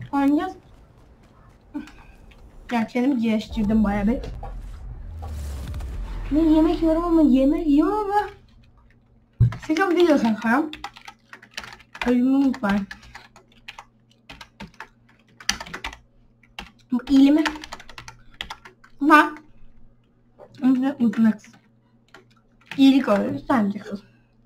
Oynayacağız. Ya kendimi geliştirdim bayağı bir. Ben yemek yiyorum ama yemek yiyorum ama sıcak video sakarım. Ölümü unutmayın. Bu iyiliğimi ama onu unutmak. İyilik oluyor sence kız.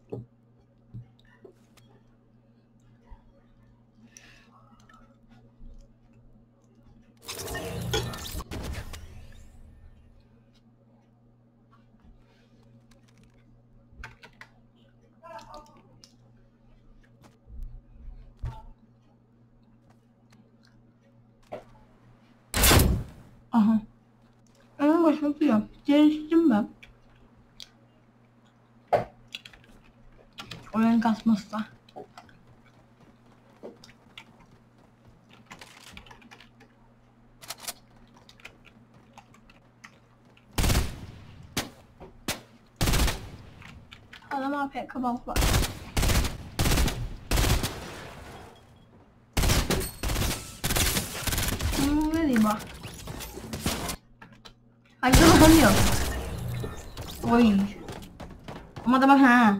Aha. Ama başlatıyor. Geliştim ben. Oyun kasmazsa. Adam APK bak var. Ne diyeyim bak. Hadi bakalım. Oy. Ama da bak ha.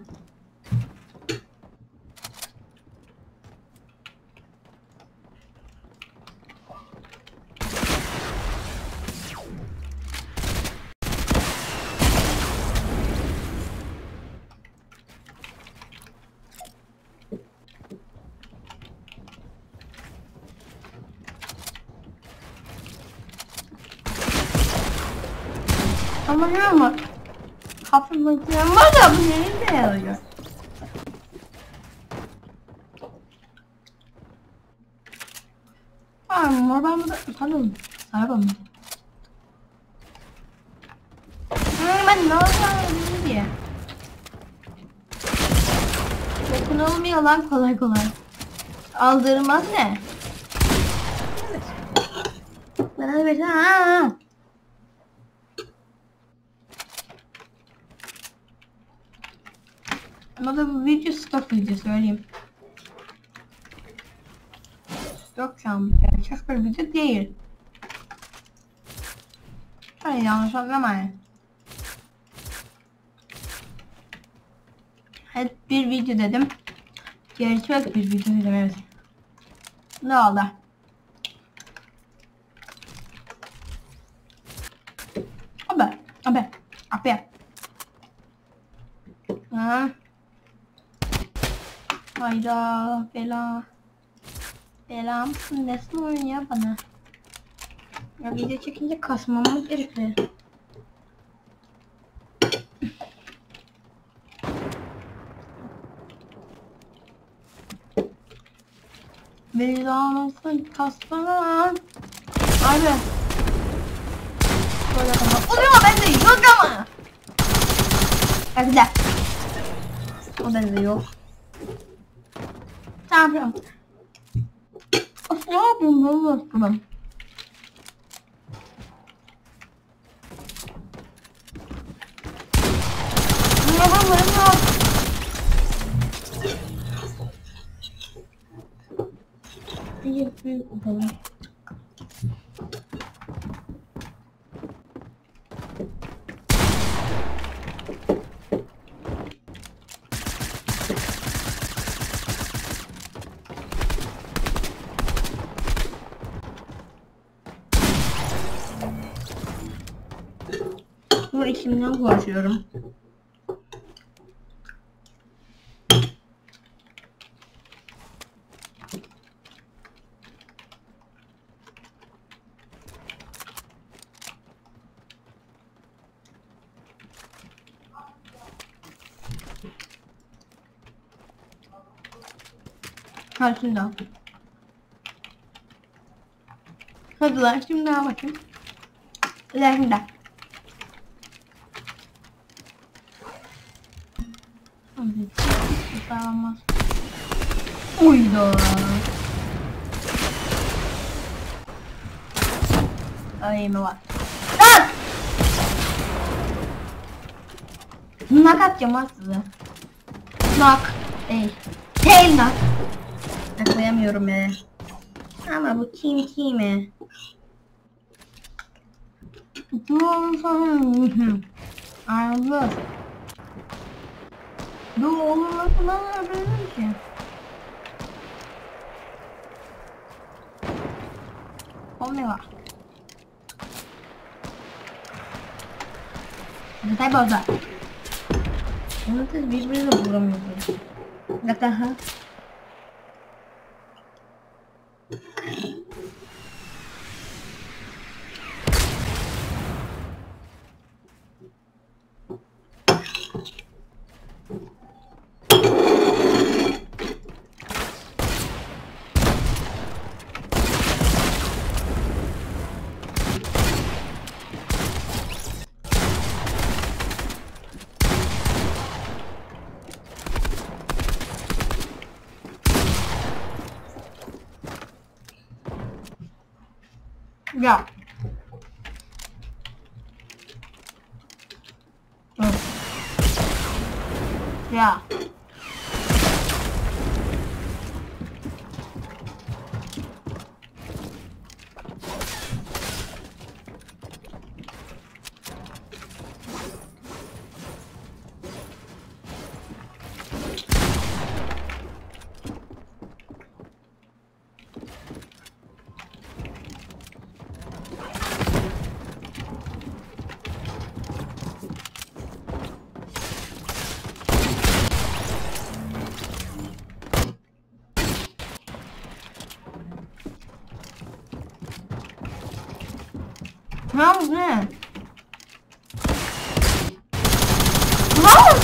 Ama ne ama hafif bakıyorum da bu nereye yarıyor? Mor ben burada pardon arabam. Ben ne yapacağım diye. Dokunulmuyor lan kolay kolay. Aldırmaz ne? Bana da versene ha. Ama da bu video stok video söyleyeyim. Stok şu an gerçek bir video değil. Hayır yanlış anlamayın. Hep bir video dedim. Gerçek bir video dedim evet. Ne oldu? Abi. Ha. Hayda bela. Bela mısın nesin oyun ya bana? Ya video çekince kasmamız gerekli. Bela mısın kasmana? Abi. Böyle kapat. Oluyor bende yok ama. Hadi de. O bende yok. Tamam. Of ne yapayım ben unuttum. Ne yapayım? Büyük yapalım. Bu içimden konuşuyorum. Karşında. Hadi lan şimdi daha bakayım. İlerinde. Sağlamaz. Uydu. Ay mı var? Lan! Nak atacağım ha size. Nak. Değil. Değil nak. Koyamıyorum ya. Ama bu TNT mi? Dur sana. Ayrılır. Dur oğlumla falan yapıyorum ki. Omega. Detay bozar. Bunu siz birbirine vuramıyorsunuz. Daha. Ya. Evet. Ya. Ne yapıyorsun ne? Lan!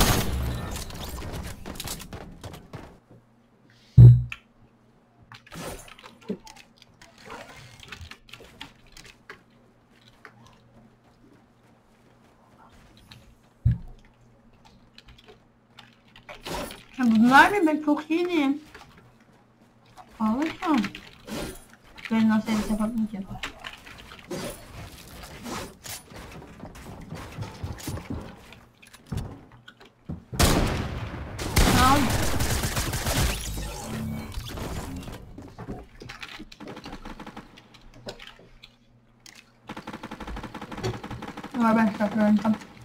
Ya bunlar ne? Ben çok iyiyim. Ağlaşam. Ben nasıl edit yapamayacağım. Tamam. Var ben şartlarım tamam.